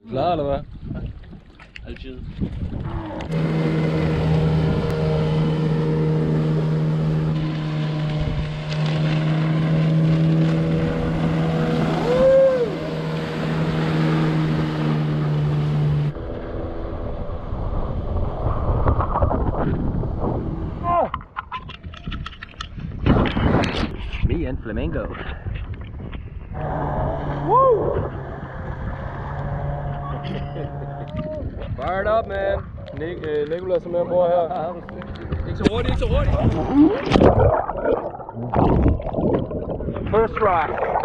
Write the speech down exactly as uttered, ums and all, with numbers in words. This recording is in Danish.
Klar eller hvad? Altid. Me and Flamingo. Woo! Fire it up, man. Nik uh, Nicholas er med ombord her. Ikke så hurtigt, ikke så hurtigt. First try.